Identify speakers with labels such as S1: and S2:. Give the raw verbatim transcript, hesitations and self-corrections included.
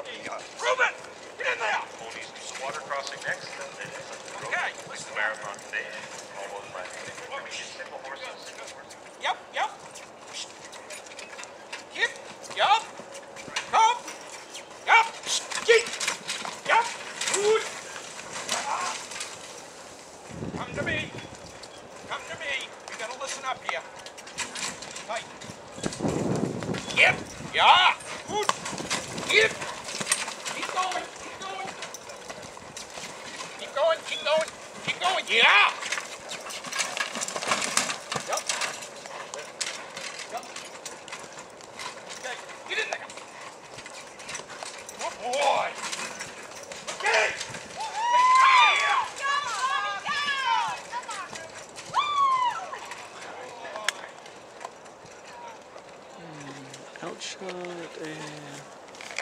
S1: Reuben! Get in there!
S2: Ponies do some water crossing next, and then it's a
S1: Okay,
S2: like
S1: listen
S2: the marathon today, almost like simple horses.
S1: Yep, yep. Yep, yup. Come. Yup. Yeet. Yup. Good. Come to me. Come to me. You gotta listen up here. Tight. Yep. Yeah. Good. Yep.